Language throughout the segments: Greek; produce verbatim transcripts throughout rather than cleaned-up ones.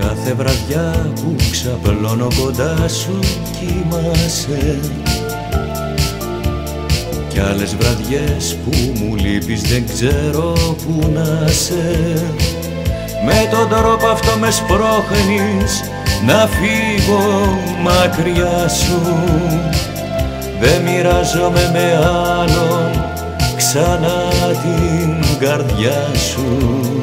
Κάθε βραδιά που ξαπλώνω κοντά σου κοιμάσαι, κι άλλες βραδιές που μου λείπεις δεν ξέρω που να σε. Με τον τρόπο αυτό με σπρώχνεις να φύγω μακριά σου. Δεν μοιράζομαι με άλλον ξανά την καρδιά σου.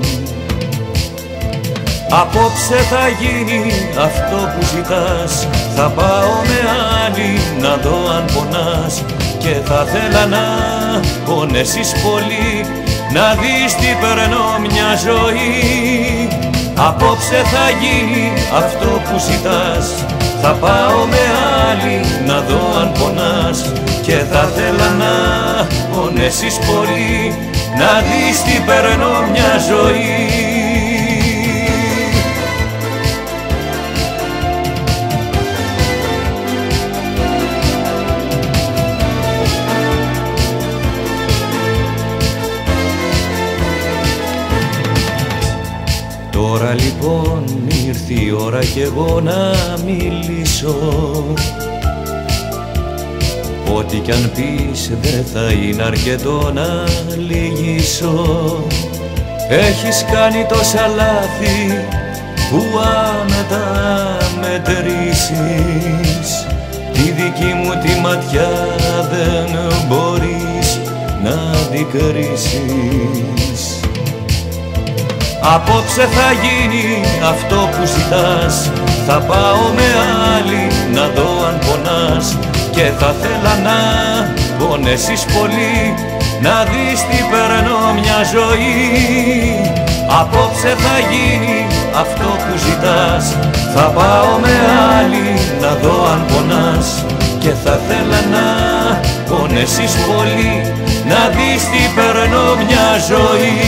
Απόψε θα γίνει αυτό που ζητάς, θα πάω με άλλη να δω αν πονάς, και θα θέλα να πονέσεις πολύ, να δεις τι περνώ μια ζωή. Απόψε θα γίνει αυτό που ζητάς, θα πάω με άλλη να δω αν πονάς, και θα θέλα να πονέσεις πολύ, να δεις τι περνώ μια ζωή. Τώρα λοιπόν ήρθε η ώρα κι εγώ να μιλήσω. Ό,τι κι αν πεις δεν θα είναι αρκετό να λυγίσω. Έχεις κάνει τόσα λάθη που αν τα μετρήσεις, τη δική μου τη ματιά δεν μπορείς να αντικρίσεις. Απόψε θα γίνει αυτό που ζητάς, θα πάω με άλλη να δω αν πονάς, και θα θέλα να πονέσεις πολύ, να δεις τι περνώ μια ζωή. Απόψε θα γίνει αυτό που ζητάς, θα πάω με άλλη να δω αν πονάς, και θα θέλα να πονέσεις πολύ, να δεις τι περνώ μια ζωή.